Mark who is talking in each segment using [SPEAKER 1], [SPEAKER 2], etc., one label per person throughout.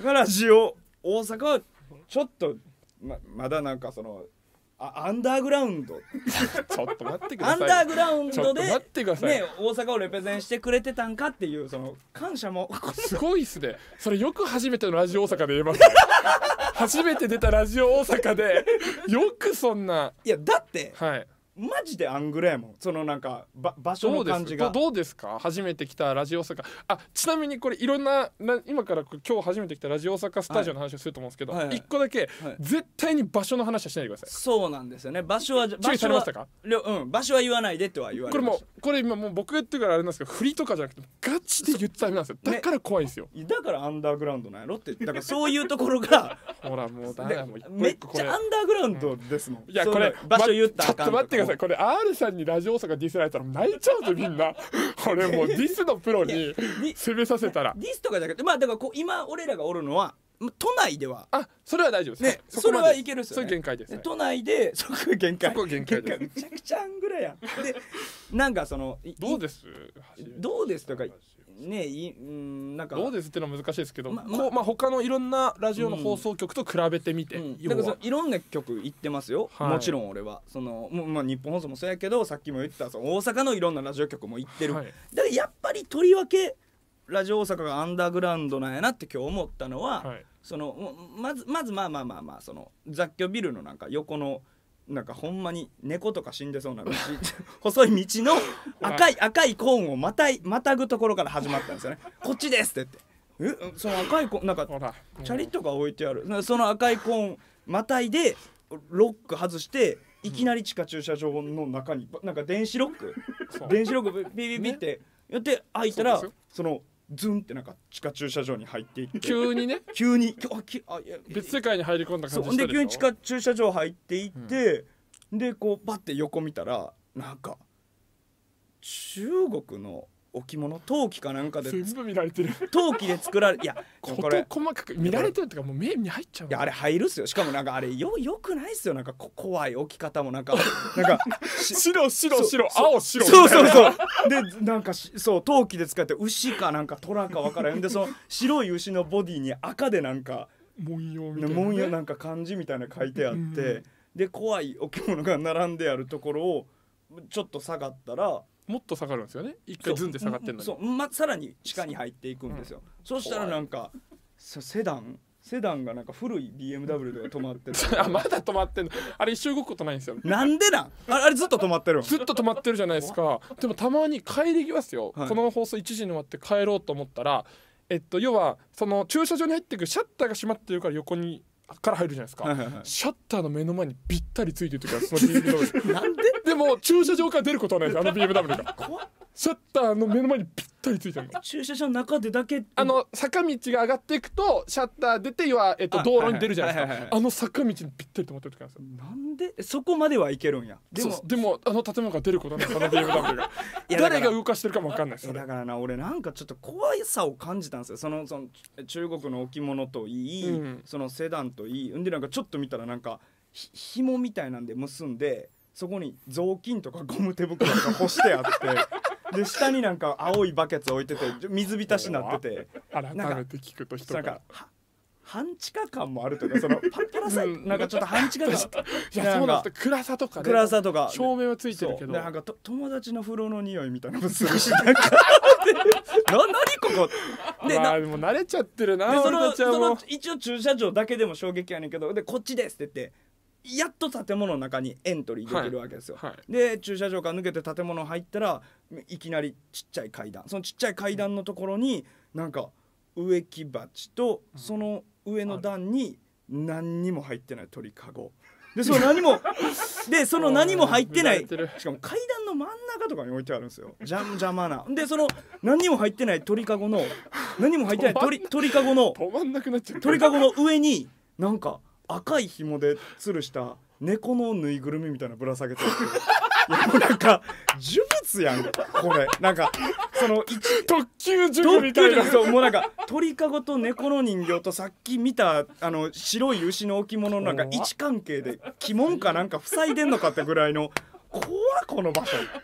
[SPEAKER 1] 阪ラジオ大阪はちょっとまだなんかそのアンダーグラウンド
[SPEAKER 2] ちょっと待ってください。
[SPEAKER 1] アンダーグラウンドで
[SPEAKER 2] ちょっと待ってください。
[SPEAKER 1] ね、大阪をレペゼンしてくれてたんかっていうその感謝も
[SPEAKER 2] すごいっすね。それよく初めてのラジオ大阪で言えますね。初めて出たラジオ大阪でよくそんな。
[SPEAKER 1] いやだって
[SPEAKER 2] はい
[SPEAKER 1] マジでアングラやもんそのなんか場所の感じが
[SPEAKER 2] どうですか初めて来たラジオ大阪。ちなみにこれいろんな今から今日初めて来たラジオ大阪スタジオの話をすると思うんですけど、
[SPEAKER 1] はいはい
[SPEAKER 2] 一個だけ、
[SPEAKER 1] はい
[SPEAKER 2] 絶対に場所の話はしないでください。
[SPEAKER 1] そうなんですよね場所は
[SPEAKER 2] 注意されましたか？
[SPEAKER 1] 場所は言わないでとは言われました
[SPEAKER 2] これ今もう僕が言ってるからあれなんですけど振りとかじゃなくてガチで言ってたらダメなんですよ。だから怖いんですよ、
[SPEAKER 1] だからアンダーグラウンドなんやろってだからそういうところが
[SPEAKER 2] ほらもうダメだもう一個
[SPEAKER 1] めっ
[SPEAKER 2] 一個これ
[SPEAKER 1] ちゃアンダーグラウンドですもん、
[SPEAKER 2] いやこれ
[SPEAKER 1] 場所言ったらあかん
[SPEAKER 2] ちょっと待ってください。これ R さんにラジオ大阪ディスられたら泣いちゃうぞみんな。これもうディスのプロに攻めさせたら
[SPEAKER 1] ディスとかじゃなくてまあだから今俺らがおるのは都内では
[SPEAKER 2] それは大丈夫です
[SPEAKER 1] ねそれはいけるっすよね。
[SPEAKER 2] それ限界です、ね、
[SPEAKER 1] 都内でそこが限界
[SPEAKER 2] そこが限界です
[SPEAKER 1] めちゃくちゃアングラやんでなんかその
[SPEAKER 2] どうです
[SPEAKER 1] とかねなんか
[SPEAKER 2] どうですってのは難しいですけど、
[SPEAKER 1] ま
[SPEAKER 2] 他のいろんなラジオの放送局と比べてみて、
[SPEAKER 1] だからそのいろんな曲行ってますよ、
[SPEAKER 2] はい
[SPEAKER 1] もちろん俺はその日本放送もそうやけどさっきも言ったその大阪のいろんなラジオ局も行ってる、
[SPEAKER 2] はい
[SPEAKER 1] だからやっぱりとりわけラジオ大阪がアンダーグラウンドなんやなって今日思ったのは、
[SPEAKER 2] はい
[SPEAKER 1] そのまずその雑居ビルのなんか横のなんかほんまに猫とか死んでそうな道細い道の赤いコーンをまたぐところから始まったんですよね。こっちですって言ってその赤いコーンなんか
[SPEAKER 2] ほら
[SPEAKER 1] チャリとか置いてあるその赤いコーンまたいでロック外していきなり地下駐車場の中になんか電子ロックビビビってやって開いたら
[SPEAKER 2] そうですよ
[SPEAKER 1] そのズンってなんか地下駐車場に入っていって
[SPEAKER 2] 急にね
[SPEAKER 1] 急に
[SPEAKER 2] 別世界に入り込んだ感じ
[SPEAKER 1] そう
[SPEAKER 2] したでしょ。
[SPEAKER 1] で急に地下駐車場入っていって、でこうバッて横見たらなんか中国の置物陶器かなんかで
[SPEAKER 2] 全部見られてる。
[SPEAKER 1] 陶器で作られいやこれ
[SPEAKER 2] 細かく見られてるってかもう目に入っちゃう。
[SPEAKER 1] いやあれ入るっすよしかもなんかあれよくないっすよなんか怖い置き方もなんか
[SPEAKER 2] 白青白
[SPEAKER 1] そうでなんかそう陶器で使って牛かなんか虎か分からへんでその白い牛のボディに赤でなんか
[SPEAKER 2] 文様みたいな、ね、
[SPEAKER 1] 文様なんか漢字みたいな書いてあって、で怖い置物が並んであるところをちょっと下がったら
[SPEAKER 2] もっと下がるんですよね。一回ズンで下がってんのに
[SPEAKER 1] そうさらに地下に入っていくんですよ、そしたらなんかセダンがなんか古い BMW とか止まってる
[SPEAKER 2] まだ止まってんの。あれ一生動くことないんですよ。
[SPEAKER 1] なんでなんあれずっと止まってるの
[SPEAKER 2] ずっと止まってるじゃないですか。でもたまに帰り際ですよ、
[SPEAKER 1] はい
[SPEAKER 2] この放送1時に終わって帰ろうと思ったら要はその駐車場に入ってくるシャッターが閉まってるから横にから入るじゃないですか、
[SPEAKER 1] はいはいはい
[SPEAKER 2] シャッターの目の前にぴったりついてる時はその BMW
[SPEAKER 1] なんで
[SPEAKER 2] でも駐車場から出ることはないですあの BMW が
[SPEAKER 1] 怖っ
[SPEAKER 2] シャッターの目の前にぴったりついてるの。
[SPEAKER 1] 駐車場の中でだけ
[SPEAKER 2] 坂道が上がっていくとシャッター出ては、道路に出るじゃないです
[SPEAKER 1] はいはいはい
[SPEAKER 2] か。あの坂道にぴったり止まってる時なんですよ。
[SPEAKER 1] なんでそこまではいけるんや
[SPEAKER 2] でもあの建物から出ることはないその BMW が
[SPEAKER 1] いやだから
[SPEAKER 2] 誰が動かしてるかも分かんないです。
[SPEAKER 1] だからな俺なんかちょっと怖さを感じたんですよその中国の置物といい、そのセダンといいんでなんかちょっと見たらなんか紐みたいなんで結んでそこに雑巾とかゴム手袋とか干してあってで下になんか青いバケツ置いてて水浸しになってて
[SPEAKER 2] 改めて聞くと人が
[SPEAKER 1] なんか半地下感もあるというかそのパラサイトなんかちょっと半地下感
[SPEAKER 2] いやそうなんです暗さとかね照明はついてるけど
[SPEAKER 1] なんか友達の風呂の匂いみたいなのもするしなんか何ここ
[SPEAKER 2] でも慣れちゃってるな俺たちはもう
[SPEAKER 1] 一応駐車場だけでも衝撃やねんけどでこっちですって言ってやっと建物の中にエントリーできるわけですよ、
[SPEAKER 2] はいはい、
[SPEAKER 1] で駐車場から抜けて建物入ったらいきなりちっちゃい階段そのちっちゃい階段のところになんか植木鉢とその上の段に何にも入ってない鳥かごでその何も入ってないしかも階段の真ん中とかに置いてあるんですよ邪魔なでその何にも入ってない鳥かごの何も入ってない鳥かごの
[SPEAKER 2] 止まんなくなっちゃう
[SPEAKER 1] 鳥かごの上になんか赤い紐で吊るした猫のぬいぐるみみたいなぶら下げてるいやもうなんか呪物やんこれなんかその
[SPEAKER 2] 特級呪具みたいな
[SPEAKER 1] そうもうなんか鳥かごと猫の人形とさっき見た白い牛の置物のなんか位置関係で鬼門かなんか塞いでんのかってぐらいの怖この場所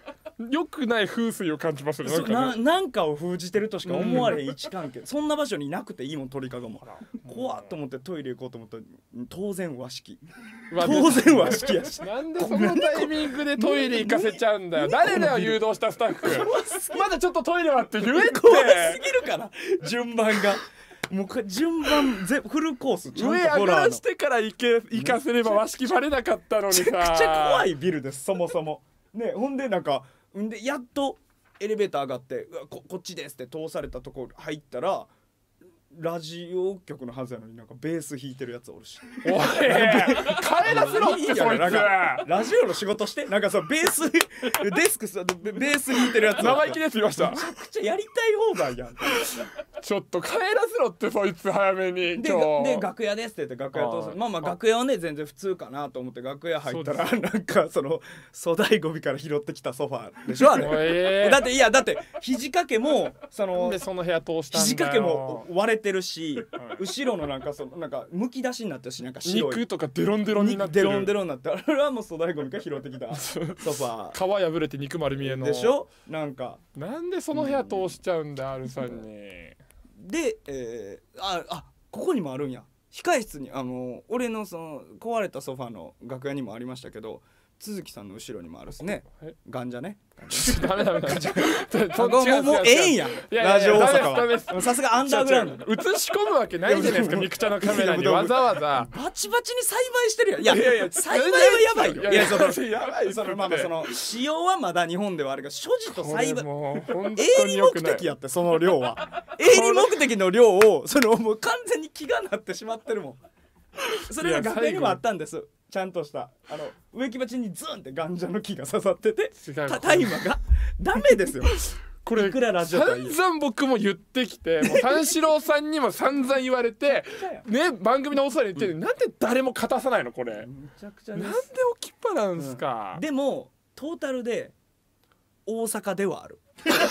[SPEAKER 2] 良くない風水を感じますね。
[SPEAKER 1] なんかを封じてるとしか思われへん位置関係、そんな場所になくていいもん鳥かごも。怖っと思ってトイレ行こうと思ったら当然和式、当然和式やし。
[SPEAKER 2] なんでそのタイミングでトイレ行かせちゃうんだよ。誰だよ誘導したスタッフ。まだちょっとトイレはって言えって。
[SPEAKER 1] 怖すぎるから順番が。もう順番フルコースちゃんと
[SPEAKER 2] 上上がらしてから行かせれば和式バレなかったのにさ。
[SPEAKER 1] めちゃくちゃ怖いビルですそもそもね。ほんでなんかでやっとエレベーター上がってこっちですって通されたところ入ったらラジオ局のはずやのになんかベース弾いてるやつおるし。
[SPEAKER 2] おい帰らせろってそいつ。
[SPEAKER 1] ラジオの仕事してなんかそうベースデスクベース弾いてるやつ
[SPEAKER 2] 生意気です言いました。
[SPEAKER 1] めちゃくちゃやりたい放題やん。
[SPEAKER 2] ちょっと帰らせろってそいつ早めに。
[SPEAKER 1] で楽屋ですって言って楽屋通す。まあ楽屋はね全然普通かなと思って楽屋入ったらなんかその粗大ゴミから拾ってきたソファーでしょあれ。だって肘掛けもその
[SPEAKER 2] 部屋通したんだよ。
[SPEAKER 1] 肘掛けも割れてるし、後ろのなんかなんかむき出しになってるし、なんか白い
[SPEAKER 2] 肉とかデロンデロンになってる。
[SPEAKER 1] デロンデロンになって、あれはもう粗大ゴミから拾ってきたソファー。
[SPEAKER 2] 皮破れて肉丸見えの。
[SPEAKER 1] でしょ。なん
[SPEAKER 2] でその部屋通しちゃうんだ、Rさんに。
[SPEAKER 1] で、ここにもあるんや。控室に俺のその壊れたソファーの楽屋にもありましたけど、都築さんの後ろにもあるっすね。ガンジャね。
[SPEAKER 2] ダメもう
[SPEAKER 1] ええんやラジオ大阪は。さすがアンダーグラウンド。
[SPEAKER 2] 映し込むわけないじゃないですか。ミクチャのカメラにわざわざ
[SPEAKER 1] バチバチに栽培してるやん。いや栽培はやばいよ。いやそのまあその使用はまだ日本ではあるが、所持と栽培営利目的やって、その量は営利目的の量をもう完全に気がなってしまってるもん。それが楽屋にもあったんです。ちゃんとした植木鉢にズンってガンジャの木が刺さってて、タイマーがダメですよ。
[SPEAKER 2] これ散々僕も言ってきて、もう三四郎さんにも散々言われてね、番組のお世話に言ってる、なんで誰も勝たさないのこれ。めちゃくちゃです。なんで置きっぱなんすか。
[SPEAKER 1] でもトータルで大阪ではある。大阪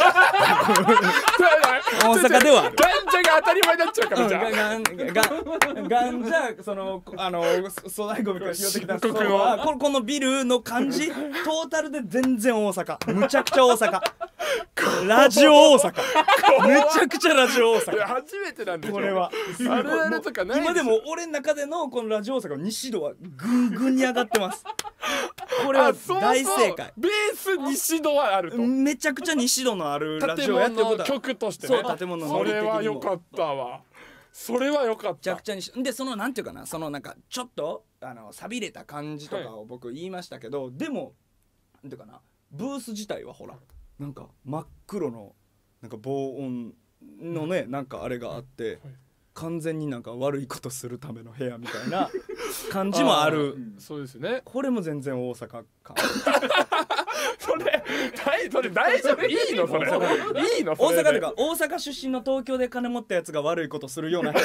[SPEAKER 1] ではある。
[SPEAKER 2] ガンジャが当たり前になっちゃうから。じゃあ
[SPEAKER 1] ガンジャ粗大ゴミから拾ってきたソファー、このビルの感じトータルで全然大阪、むちゃくちゃ大阪。ラジオ大阪めちゃくちゃラジオ大阪。
[SPEAKER 2] 初めてなんでしょ
[SPEAKER 1] これは。
[SPEAKER 2] あるあるとかない。
[SPEAKER 1] 今でも俺の中でのこのラジオ大阪の西度はぐんぐんに上がってます。これは大正解。
[SPEAKER 2] ベース西戸はあると。
[SPEAKER 1] めちゃくちゃ西戸のあるラジオやってることは
[SPEAKER 2] 曲としてね。
[SPEAKER 1] そう、建物の
[SPEAKER 2] それは良かったわ。それは良かった。め
[SPEAKER 1] ちゃくちゃにでなんていうかな、なんかちょっと寂れた感じとかを僕言いましたけど、でもなんていうかな、ブース自体はほらなんか真っ黒のなんか防音のね、なんかあれがあって、完全になんか悪いことするための部屋みたいな感じもある。
[SPEAKER 2] そうですね。
[SPEAKER 1] これも全然大阪感。
[SPEAKER 2] それ大丈夫？いいのそれ？いいの？
[SPEAKER 1] 大阪というか大阪出身の東京で金持ったやつが悪いことするような部屋。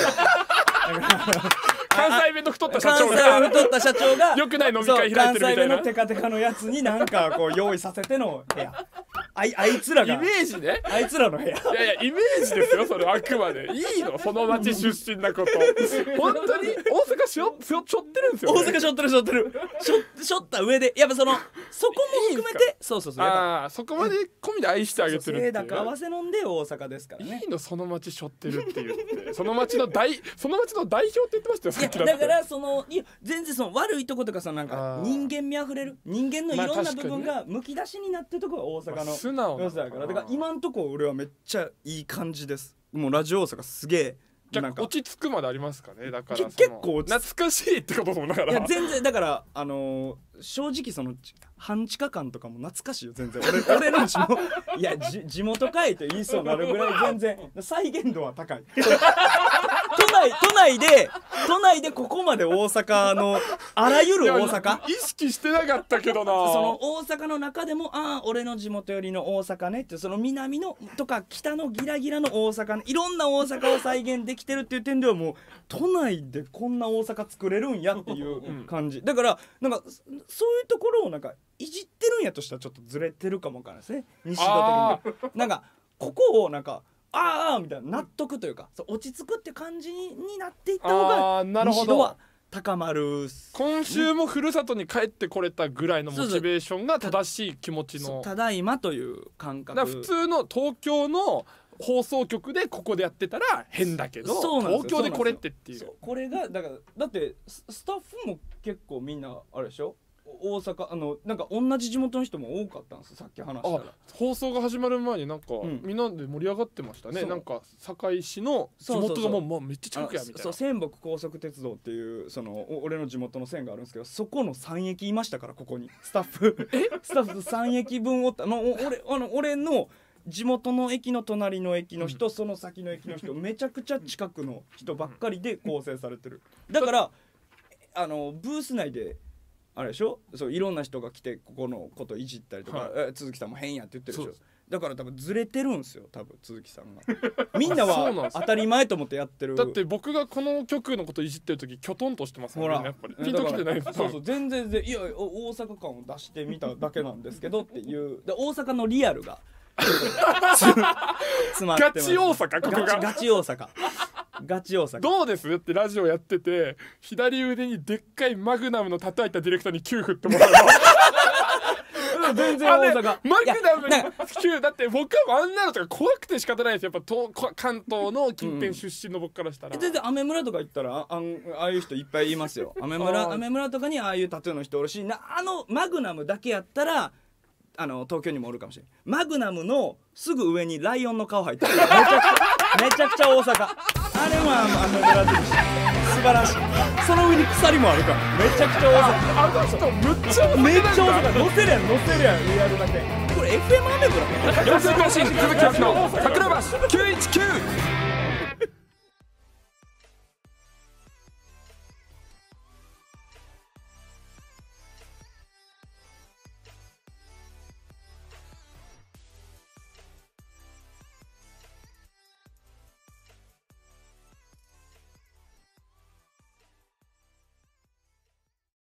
[SPEAKER 2] 関西弁の太った社
[SPEAKER 1] 長が
[SPEAKER 2] よくない飲み会開いてるみたいな。
[SPEAKER 1] 関西弁のテカテカのやつになんかこう用意させての部屋。あいつらが
[SPEAKER 2] イメージね。
[SPEAKER 1] あいつらの部屋。
[SPEAKER 2] いやイメージですよ、それあくまで。いいのその町出身なこと。本当に大阪しょってるんですよ、ね。
[SPEAKER 1] 大阪しょってるしょった上でやっぱそこも含めてそうそこ
[SPEAKER 2] まで込みで愛してあげてるっていう。
[SPEAKER 1] 高合わせ飲んで大阪ですからね。
[SPEAKER 2] いいのその町しょってるって言ってその町の代表って言ってましたよさっきだって。
[SPEAKER 1] だから全然悪いとことかなんか人間味あふれる人間のいろんな部分がむき出しになってるところが大阪の
[SPEAKER 2] 素直
[SPEAKER 1] 良さだから。だから今んとこ俺はめっちゃいい感じです。もうラジオ大阪すげえ
[SPEAKER 2] なんか落ち着くまでありますかね。だから
[SPEAKER 1] 結構
[SPEAKER 2] 懐かしいってこともだから。
[SPEAKER 1] いや全然だから正直半地下感とかも懐かしいよ全然。俺のいや地元かいって言いそうになるぐらい全然再現度は高い。都内でここまで大阪のあらゆる大阪
[SPEAKER 2] 意識してなかったけどな。
[SPEAKER 1] 大阪の中でも俺の地元寄りの大阪ねって南のとか北のギラギラの大阪ね、いろんな大阪を再現できてるっていう点ではもう都内でこんな大阪作れるんやっていう感じ。だからなんかそういうところをなんかいじってるんやとしたらちょっとずれてるかもわからないですね、西戸的に。なんかここをなんかみたいな納得というか落ち着くって感じになっていった方が西戸は高まる。
[SPEAKER 2] 今週もふるさとに帰ってこれたぐらいのモチベーションが正しい気持ちの。
[SPEAKER 1] ただいまという感覚。
[SPEAKER 2] だから普通の東京の放送局でここでやってたら変だけど、東京でこれってっていう。
[SPEAKER 1] これがだってスタッフも結構みんなあれでしょ、大阪なんか同じ地元の人も多かったんですよ、さっき話したら。
[SPEAKER 2] 放送が始まる前になんか、みんなで盛り上がってましたね。なんか堺市の地元がもうめっちゃ近くやみたいな。
[SPEAKER 1] そう、仙北高速鉄道っていう俺の地元の線があるんですけど、そこの3駅いましたから、ここにスタッフ3駅分おった。俺の地元の駅の隣の駅の人、その先の駅の人、めちゃくちゃ近くの人ばっかりで構成されてる。だからブース内であれでしょ、そういろんな人が来てここのこといじったりとか、鈴木さんも変やって言ってるでしょ。だから多分ずれてるんですよ、多分鈴木さんが。みんなは当たり前と思ってやってる。
[SPEAKER 2] だって僕がこの曲のこといじってる時きょとんとしてますもんね。やっぱりピンときてないです。
[SPEAKER 1] そう全然いや大阪感を出してみただけなんですけどっていうで、大阪のリアルが詰まってます。
[SPEAKER 2] ガチ大阪、ここが
[SPEAKER 1] ガチ大阪。ガチ大阪。
[SPEAKER 2] どうですってラジオやってて、左腕にでっかいマグナムの叩いたディレクターに9振ってもらうの。
[SPEAKER 1] 全然大阪。
[SPEAKER 2] マグナムに9だって、僕はあんなのとか怖くて仕方ないですよ。やっぱ関東の近辺出身の僕からしたら。
[SPEAKER 1] 全然アメ村とか行ったらああいう人いっぱいいますよ。アメ村とかにああいうタトゥーの人おるし、マグナムだけやったら東京にもおるかもしれない。マグナムのすぐ上にライオンの顔入ってる。めちゃくちゃ大阪。あれは村印素晴らしい。その上に鎖もあるからめちゃくちゃ大阪。
[SPEAKER 2] あの人めっちゃ大
[SPEAKER 1] 阪。乗せるやんやるだけ。これ FM アメブラ。
[SPEAKER 2] 四千頭身鈴木明の桜橋919。